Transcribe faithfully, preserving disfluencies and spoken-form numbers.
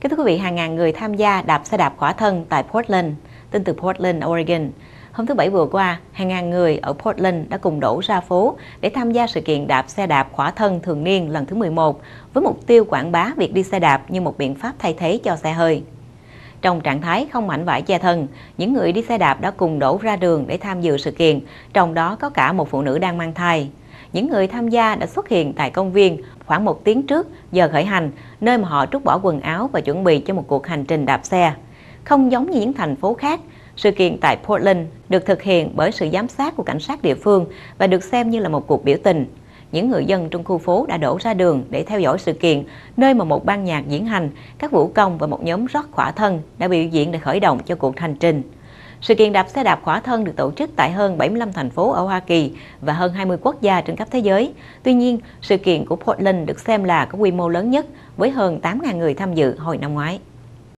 Kính thưa quý vị, hàng ngàn người tham gia đạp xe đạp khỏa thân tại Portland, tin từ Portland, Oregon. Hôm thứ Bảy vừa qua, hàng ngàn người ở Portland đã cùng đổ ra phố để tham gia sự kiện đạp xe đạp khỏa thân thường niên lần thứ mười một, với mục tiêu quảng bá việc đi xe đạp như một biện pháp thay thế cho xe hơi. Trong trạng thái không mảnh vải che thân, những người đi xe đạp đã cùng đổ ra đường để tham dự sự kiện, trong đó có cả một phụ nữ đang mang thai. Những người tham gia đã xuất hiện tại công viên khoảng một tiếng trước giờ khởi hành, nơi mà họ trút bỏ quần áo và chuẩn bị cho một cuộc hành trình đạp xe. Không giống như những thành phố khác, sự kiện tại Portland được thực hiện bởi sự giám sát của cảnh sát địa phương và được xem như là một cuộc biểu tình. Những người dân trong khu phố đã đổ ra đường để theo dõi sự kiện, nơi mà một ban nhạc diễn hành, các vũ công và một nhóm rock khỏa thân đã biểu diễn để khởi động cho cuộc hành trình. Sự kiện đạp xe đạp khỏa thân được tổ chức tại hơn bảy mươi lăm thành phố ở Hoa Kỳ và hơn hai mươi quốc gia trên khắp thế giới. Tuy nhiên, sự kiện của Portland được xem là có quy mô lớn nhất với hơn tám nghìn người tham dự hồi năm ngoái.